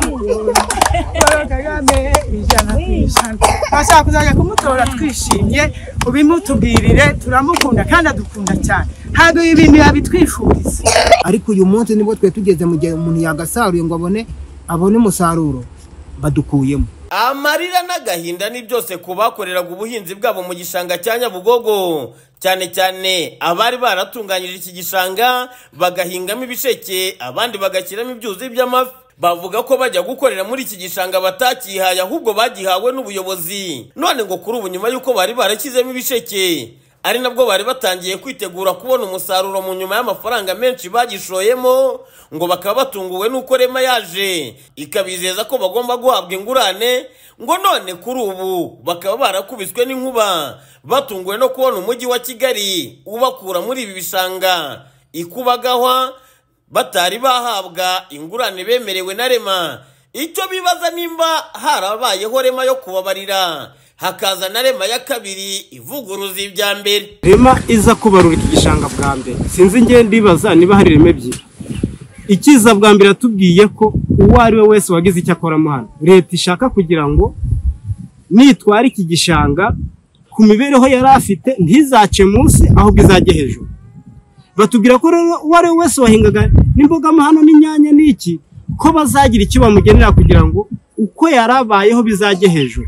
Paul Kagame ijana kw'ijana bashaka kuzajya kumutora twishimye ubimutubwirire turamukunda kandi adukunda cyane ntabwo ibintu yabitwifuriza ariko uyu munsi nibwo twe tugeze mu gihe umuntu yagasaruye ngo abone umusaruro badukuyemo. Amarira n'agahinda ni byose kubakoreraga ubuhinzi bwabo mu gishanga cya Nyabugogo, cyane cyane abari baratunganyije iki gishanga bagahingamo ibisheke abandi bagashyiramo ibyuzi by'amafi. Bavuga ko bajya gukorera muri iki gishanga batakihaye ahubwo bagihawe n'ubuyobozi. None ngo kuri ubu nyuma yuko bari barakizemo ibisheke ari nabwo bari batangiye kwitegura kubona umusaruro mu nyuma y'amafaranga menshi bagishoyemo, ngo bakaba batunguwe nuko Rema yaje ikabizeza ko bagomba guhabwa ingurane, ngo none kuri ubu bakaba barakubiswe n'inkuba batunguwe no kubona umujyi wa Kigali ubakura muri ibi bishanga ikubagahwa batari bahabwa ingurane bemerewe na Rema. Icyo bibaza nimba harabayeho Rema yo kubabarira hakaza na Rema ya kabiri ivuguruza ibya mbere. Rema iza kubarura iki gishanga bwa mbere sinzi ngiye ndibaza niba hari Rema ebyiri. Ikiza bwa mbere atubwiye ko uwo ari we wese wagize icyo akoramo hano leta ishaka kugira ngo nitwara iki gishanga ku mibereho yari afite ntizace munsi ahubwo izajye hejuru. Batubwira ko uwo ari we wese wahingaga n'imboga hano n'inyanya n'iki ko bazagira icyo bamugenera kugira ngo uko yarabayeho bizajye hejuru.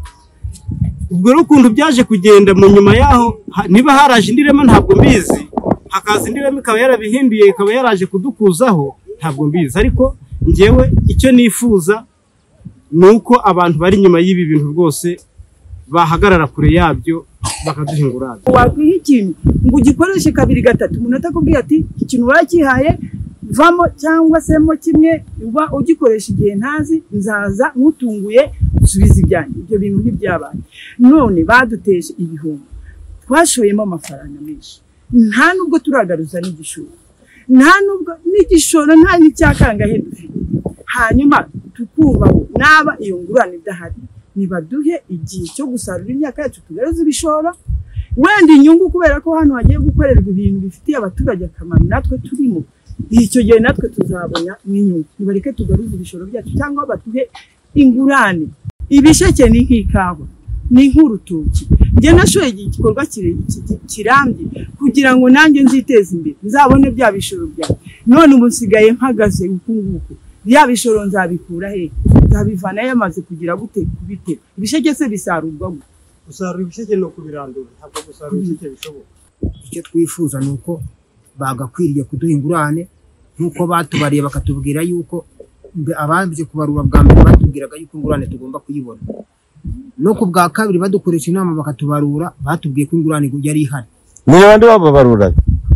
Ubwo rukundo byaje kugenda mu nyuma yaho niba haraje indirema ntabwo mbizi, hakaza indirema ikaba yarabihinduye ikaba yaraje kudukuzaho ntabwo mbizi, ariko ngewe icyo nifuza nuko abantu bari nyuma y'ibi bintu rwose bahagarara kure yabyo bakaduhingura. Wakwiha ikintu ngo ugikoreshe kabiri gatatu umuntu atakubwiye ati ikintu wakihaye vamo cyangwa se mo kimwe uba ugikoresha igihe ntazi nzaza nkutunguye usubiza ibyanjye. Ibyo bintu ntibyabaye. None baduteje ibihumbi twashoyemo amafaranga menshi nta nubwo turagaruza n'igishoro, nta nubwo n'igishoro nta n'icyakangahe dufite. Hanyuma tukumva naba iyo ngurane idahari nibaduhe igihe cyo gusarura imyaka yacu tugaruza ibishoro, wenda inyungu kubera ko hano hagiye gukorerwa ibintu bifitiye abaturage akamaro natwe turimo, icyo gihe natwe tuzabona n'inyungu. Nibareke tugaruza ibishoro byacu cyangwa batuhe ingurane. Ibisheke ni nk'ikawa ni nk'urutoki. Njye nashoye igikorwa kirambye kugira ngo nanjye nziteze imbere nzabone bya bishoro byawe. None ubu nsigaye mpagaze ukunguku bya bishoro nzabikura he? Nzabivana yamaze kugira gute kubitera. Ibisheke se bisarurwa gute? Gusarura ibisheke no kubirandura ntabwo gusarura ibisheke bishoboka. Icyo twifuza nuko bagakwiriye kuduha ingurane nkuko batubariye bakatubwira yuko abanje kubarura bwa mbere batubwiraga yuko ingurane tugomba kuyibona, no ku bwa kabiri badukoresha inama bakatubarura batubwiye ko ingurane yari ihari. Ni abandi bababarura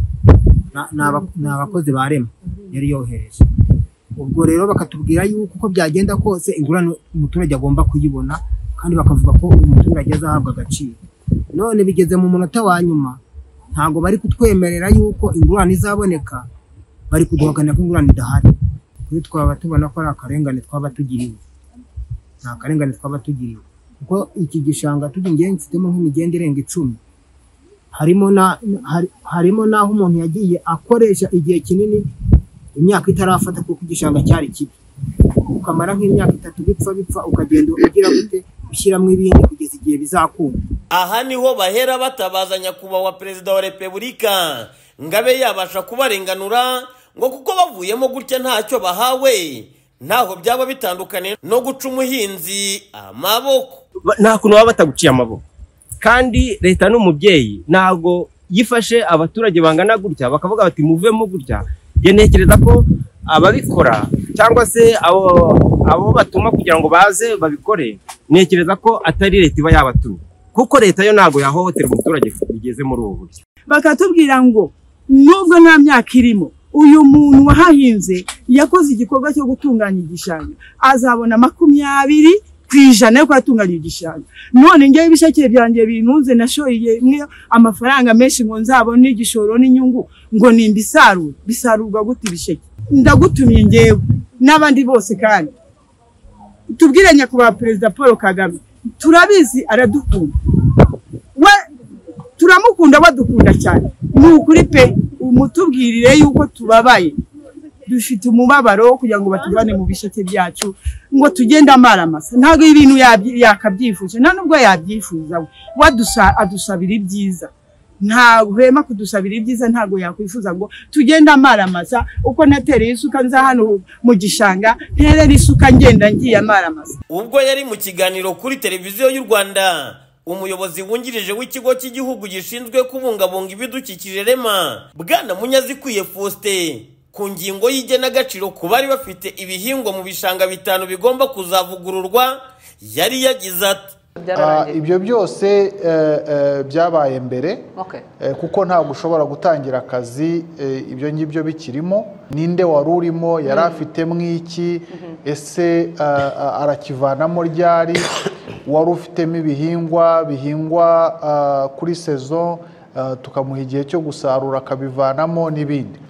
n'abakozi ba Rema yari yohereje. Ubwo rero bakatubwira yuko uko byagenda kose ingurane umuturage agomba kuyibona kandi bakavuga ko umuturage azahabwa agaciro. None bigeze mu munota wa nyuma ntago bari kutwemerera yuko ingurane izaboneka, bari kuduhakana ko ingurane idahari. Kuri twaba tubona ko ari akarengane twaba tugiriwe, nta karengane twaba tugiriwe kuko iki gishanga tugingiye mfitemo nk'imigende irenga 10. harimo naho umuntu yagiye akoresha igihe kinini imyaka itarafata kuko igishanga cyari kibi, ukamara nk'imyaka 3 bipfa ukagenda ugira gute ushyiramo ibindi kugeza igihe bizakunda. Aha niho bahera batabazanya kuba Perezida wa Repubulika ngabe yabasha kubarenganura ngo kuko bavuyemo gutya ntacyo bahawe, ntaho byaba bitandukane no guca umuhinzi amaboko. Nta kuntu baba bataguciye amaboko, kandi leta n'umubyeyi ntago yifashe abaturage bangana gutya bakavuga bati muvemo gutya. Ntekereza ko ababikora cyangwa se abo batuma kugira ngo baze babikore, ntekereza ko atari leta iba yabatumye, kuko leta yo ntago yahohotera umuturage bigeze muri ubu buryo. Bakatubwira ngo nubwo nta myaka irimo uyu muntu wahahinze yakoze igikorwa cyo gutunganya igishanga azabona 20% yo kwatunganya igishanga. None ngewe ibisheke byanjye binunze nashoye amafaranga menshi ngo nzabone igishoro n'inyungu ngo nimbisarura. Bisarurwa gute ibisheke? Ndagutumye ngewe n'abandi bose kandi tubwire nyakubahwa Perezida Paul Kagame turabizi aradukunda, we turamukunda badukunda cyane. Ni ukuri pe umutubwirire yuko tubabaye dufite umubabaro kugira ngo batuvane mu bisheke byacu ngo tugende amaramasa ntago ibintu yakabyifuza nta nubwo yabyifuza adusabira ibyiza ntahwema kudusabira ibyiza ntago yakwifuza ngo tugende amaramasa uko natereye isuka nza hano mu gishanga nterera isuka ngenda ngiye amaramasa. Ubwo yari mu kiganiro kuri televiziyo y'u Rwanda, umuyobozi wungirije w'ikigo cy'igihugu gishinzwe kubungabunga ibidukikije REMA Bwana Munyazikwiye Faustin ku ngingo y'igenagaciro ku bari bafite ibihingwa mu bishanga 5 bigomba kuzavugururwa yari yagize ati ibyo byose byabaye mbere kuko ntabwo ushobora gutangira akazi ibyo ngibyo bikirimo. Ninde wari urimo yari afitemo iki, ese arakivanamo ryari, wari ufitemo bihingwa kuri saison tukamuha igihe cyo gusarura akabivanamo n'ibindi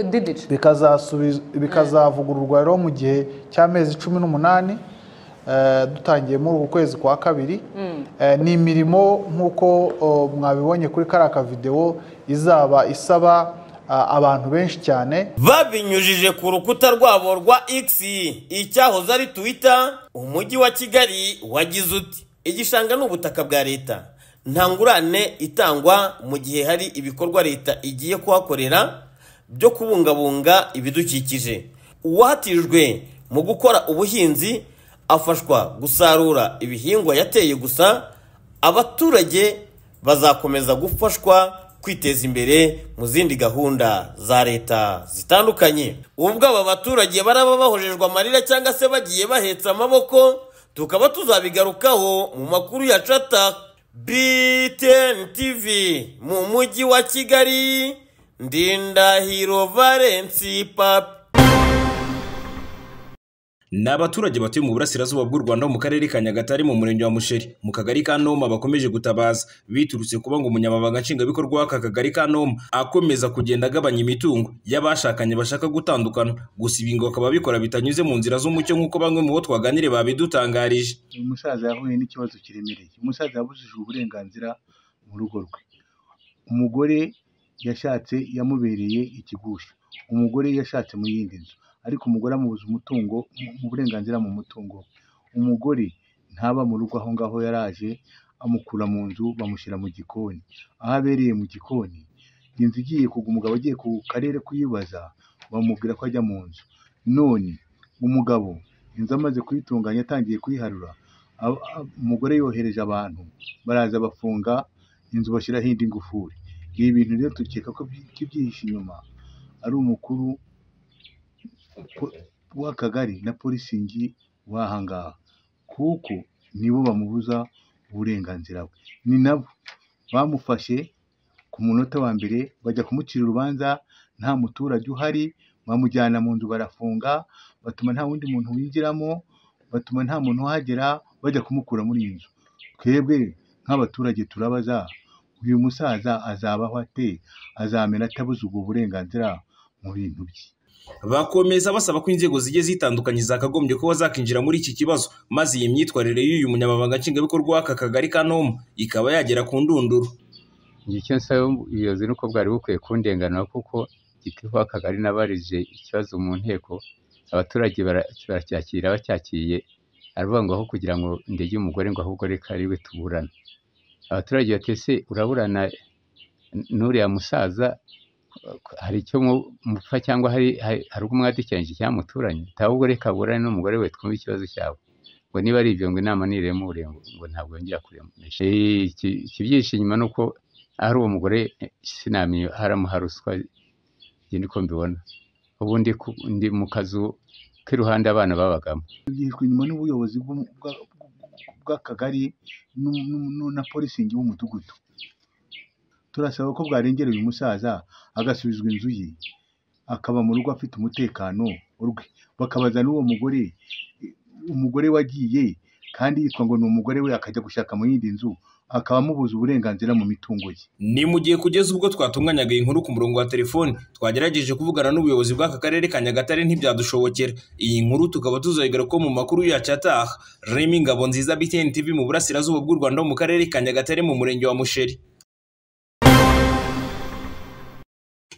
bikazavugururwa rero mu gihe cy'amezi 18 dutangiye muri uku kwezi kwa kabiri. Ni imirimo nk'uko mwabibonye kuri karaka video izaba isaba abantu benshi cyane. Babinyujije ku rukuta rwabo rwa X icyahoze ari Twitter, umujyi wa Kigali wagize uti igishanga n'ubutaka bwa leta nta ngurane itangwa mu gihe hari ibikorwa leta igiye kuhakorera byo kubungabunga ibidukikije. Uwahatijwe mu gukora ubuhinzi afashwa gusarura ibihingwa yateye gusa, abaturage bazakomeza gufashwa kwiteza imbere mu zindi gahunda za leta zitandukanye. Ubwo aba baturage baraba bahojejwe amarira cyangwa se bagiye bahetse amaboko, tukaba tuzabigarukaho mu makuru ya Chata. BTN TV mu mujyi wa Kigali, Ndindahiro Valence Papi. N'abaturage batuye mu burasirazuba bw'u Rwanda mu karere ka Nyagatare mu murenge wa Musheri mu kagari ka Noma bakomeje gutabaza biturutse kuba ngo umunyamabanga nshingwabikorwa w'aka kagari ka Noma akomeza kugenda agabanya imitungo y'abashakanye bashaka gutandukana. Gusa ibi ngo akaba bikora bitanyuze mu nzira z'umucyo nk'uko bamwe mu bo twaganire babidutangarije. Umusaza yahuye n'ikibazo kiremereye. Umusaza yabujijwe uburenganzira mu rugo rwe. Umugore yashatse yamubereye ikigusha. Umugore yashatse mu yindi nzu, ariko umugore amubuza umutungo mu burenganzira mu mutungo. Umugore ntaba mu rugo aho ngaho yaraje, amukura mu nzu bamushyira mu gikoni. Aho abereye mu gikoni, inzu igiye kugwa umugabo agiye ku karere kuyibaza bamubwira ko ajya mu nzu. None umugabo inzu amaze kuyitunganya atangiye kuyiharura, umugore yohereje abantu baraza bafunga inzu bashyiraho indi ngufuri. Ibi bintu rero tukeka ko kibyihishe inyuma ari umukuru w'akagari na polisingi wahangaha, kuko nibo bamubuza uburenganzira bwe. Ni nabo bamufashe ku munota wa mbere bajya kumucira urubanza, nta muturage uhari, bamujyana mu nzu barafunga, batuma nta wundi muntu winjiramo, batuma nta muntu uhagera, bajya kumukura muri iyi nzu. Twebwe nk'abaturage turabaza, uyu musaza azabaho ate, azamera atabuze ubwo burenganzira mu bintu bye? Bakomeza basaba ko inzego zigiye zitandukanye zakagombye kuba zakinjira muri iki kibazo, maze iyi myitwarire y'uyu munyamabanga nshingwabikorwa w'aka kagari ka Noma ikaba yagera ku ndunduro. Icyo nsaba ubuyobozi nuko bwari bukwiye kundenganura, kuko gitifu w'akagari nabarije ikibazo mu nteko, abaturage baracyakira bacyakiriye, aravuga ngo aho kugira ngo ndege umugore ngo ahubwo reka ariwe tuburana. Abaturage batese uraburana n'uriya musaza, hari icyo mupfa cyangwa hari ubwo mwadikiranyije cyamuturanye, ahubwo reka aburane n'umugore we twumve ikibazo cyabo. Ngo niba ari ibyo ngo inama niremure ngo ntabwo yongera kuremunesha. Ikibyishe inyuma nuko ari uwo mugore sinamenye haramuha ruswa, njye niko mbibona. Ubu ndi mu kazu k'iruhande abana babagamo. Byishwe inyuma n'ubuyobozi bw'akagari na polisingi w'umudugudu. Turasaba ko bwarengera uyu musaza agasubizwa inzu ye, akaba mu rugo afite umutekano urwe. Bakabaza n'uwo umugore wagiye kandi yitwa ngo ni umugore we, akajya gushaka mu yindi nzu, akaba amubuza uburenganzira mu mitungo ye. Ni mu gihe kugeza ubwo twatunganyaga inkuru ku murongo wa telefoni, twagerageje kuvugana n'ubuyobozi bw'aka karere ka Nyagatare ntibyadushobokera. Iyi nkuru tukaba tuzayigaruka ko mu makuru ya Chata. Remy Ngabonziza, BTN TV mu burasirazuba bw'u Rwanda mu karere ka Nyagatare mu murenge wa Musheri.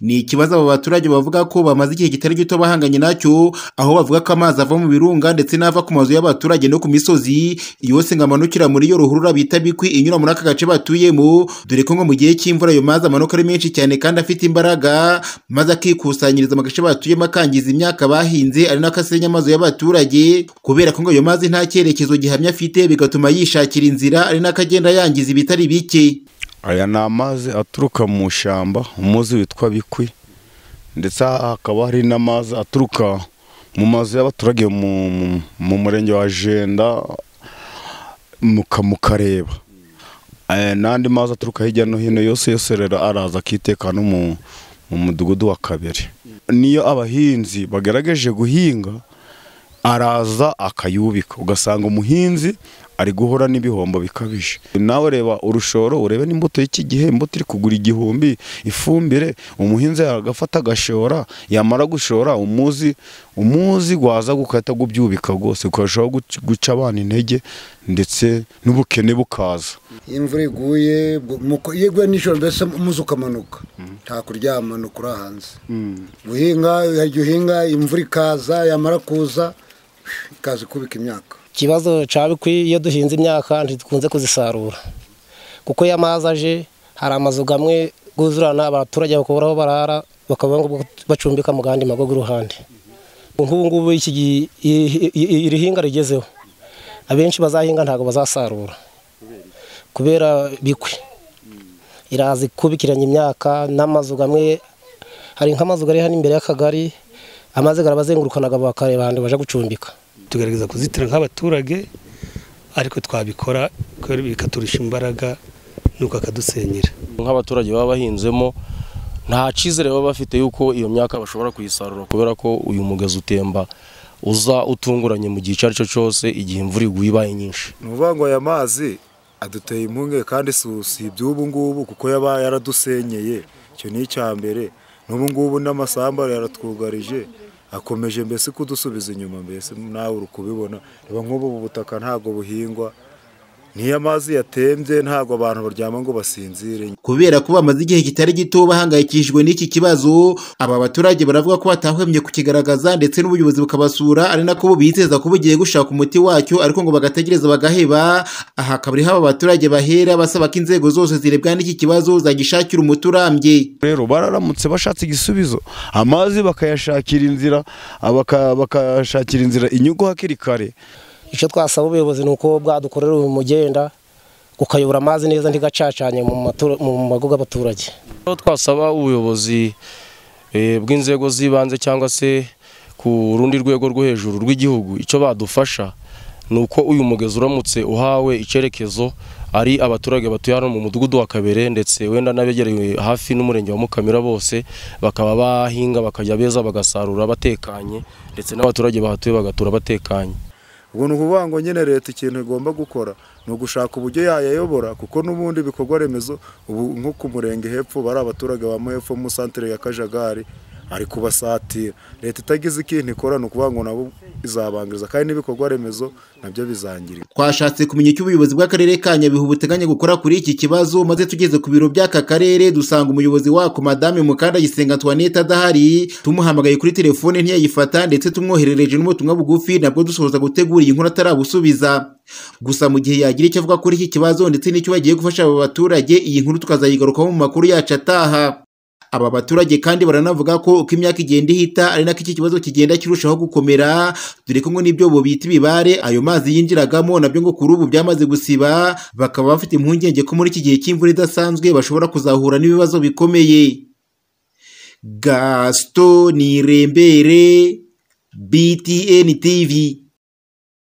ni ikibazo abo baturage bavuga ko bamaze igihe kitari gito bahanganye nacyo, aho bavuga ko amazi ava mu birunga ndetse n'ava ku mazu y'abaturage no ku misozi yose ngo amanukira muri iyo ruhurura bita Bikwi inyura muri aka gace batuyemo, dore ko ngo mu gihe cy'imvura ayo mazi amanuka ari menshi cyane kandi afite imbaraga, maze akikusanyiriza mu gace batuyemo akangiza imyaka bahinze, ari nako asenya amazu y'abaturage, kubera ko ngo ayo mazi nta cyerekezo gihamya afite, bigatuma yishakira inzira, ari nako agenda yangiza ibitari bike. Aya ni amazi aturuka mu ishyamba, umuzi witwa Bikwi, ndetse hakaba hari n'amazi aturuka mu mazu y'abaturage mu murenge wa Jenda mukareba, n'andi mazi aturuka hirya no hino yose rero araza akiteka no mu mudugudu wa Kabere. Niyo abahinzi bagerageje guhinga araza akayubika, ugasanga umuhinzi ari guhora n'ibihombo bikabije. Nawe reba urushoro, urebe n'imbuto y'iki gihe, imbuto iri kugura 1000, ifumbire umuhinzi agafata agashora, yamara gushora umuzi gwaza gukata gubyubika rwose, ukashaho guca abana intege ndetse n'ubukene bukaza. Imvura iguye yegwe nijoro mbese umuzi ukamanuka, nta kuryama no kuri hanze. Guhinga uhinga, imvura ikaza, yamara kuza ikaza kubika imyaka. Ikibazo ca Bikwi iyo duhinze imyaka ntidukunze kuzisarura, kuko yamazi aje hari amazu gamwe guzurana, abaturage bakoburaho barara, bakaba bacumbika mu gandi mago y'uruhande. Ngubu iki irihinga rigezeho, abenshi bazahinga ntago bazasarura kubera Bikwi irazi kubikiranya imyaka, n'amazu gamwe hari nk'amazu gari hano imbere y'akagari, amazi garabazengurukanaga bakareba handi baje gucumbika. Tugerageza kuzitira nk'abaturage, ariko twabikora bikaturisha imbaraga nuko akadusenyera. Nk'abaturage baba bahinzemo nta cizere baba bafite yuko iyo myaka bashobora kuyisarura, kubera ko uyu mugezi utemba uza utunguranye mu gihe cyo cyose igihe imvura iguye ibaye nyinshi. Nuvuga ngo aya mazi aduteye impunge kandi si iby'ubu ngubu, kuko yaba yaradusenyeye, icyo ni icyambere. N'ubu ngubu n'amasamba yaratwugarije, akomeje mbese kudusubiza inyuma, mbese nawe uri kubibona. Reba nk'ubu butaka ntago buhingwa, niyo amazi yatembye ntago abantu baryama ngo basinzire. Kubera ko bamaze igihe kitari gito bahangayikishijwe n'iki kibazo, aba baturage baravuga ko batahwemye kukigaragaza ndetse n'ubuyobozi bukabasura, ari nako bizeza ko bugiye gushaka umuti wacyo, ariko ngo bagategereza bagaheba. Aha kabiri haba abaturage bahera basaba ko inzego zose zirebwa n'iki kibazo zagishakira umuti urambye. Rero bararamutse bashatse igisubizo, amazi bakayashakira inzira, bakashakira inzira inyugo hakiri kare. Icyo twasaba ubuyobozi nuko bwadukorera umugenda ukayobora amazi neza ntigacacanye mu mago y'abaturage. Twasaba ubuyobozi bw'inzego z'ibanze cyangwa se ku rundi rwego rwo hejuru rw'igihugu, icyo badufasha nuko uyu mugezi uramutse uhawe icyerekezo, ari abaturage batuye hano mu mudugudu wa Kabere ndetse wenda n'abegereye hafi n'umurenge wa Mukamira bose bakaba bahinga, bakajya beza bagasarura batekanye, ndetse n'abaturage bahatuye bagatura batekanye. Ubwo ni ukuvuga ngo nyine leta ikintu igomba gukora ni ugushaka uburyo yayayobora, kuko n'ubundi bikorwa remezo ubu nko ku murenge hepfo bari abaturage ba hepfo mu santere ya Kajagari ari kubasatira. Leta itagize ikintu ikora ni ukuvuga ngo nabo izabangiriza, kandi n'ibikorwa remezo nabyo bizangirira. Twashatse kumenya icyo ubuyobozi bw'akarere ka Nyabihu buteganya gukora kuri iki kibazo, maze tugeze ku biro by'aka karere dusanga umuyobozi wako Madame Mukandayisenga Antoinette adahari. Tumuhamagaye kuri telefone ntiyayifata, ndetse tumwoherereje n'ubutumwa bugufi nabwo dusoza gutegura iyi nkuru atarabusubiza. Gusa mu gihe yagira icyo avuga kuri iki kibazo ndetse n'icyo bagiye gufasha aba baturage, iyi nkuru tukazayigarukaho mu makuru yacu ataha. Aba baturage kandi baranavuga ko uko imyaka igenda ihita ari nako iki kibazo kigenda kirushaho gukomera, dore ko ngo n'ibyo bo bita ibibare ayo mazi yinjiragamo nabyo ngo kuri ubu byamaze gusiba, bakaba bafite impungenge ko muri iki gihe cy'imvura idasanzwe bashobora kuzahura n'ibibazo bikomeye. Gaston Nirembere, BTN TV.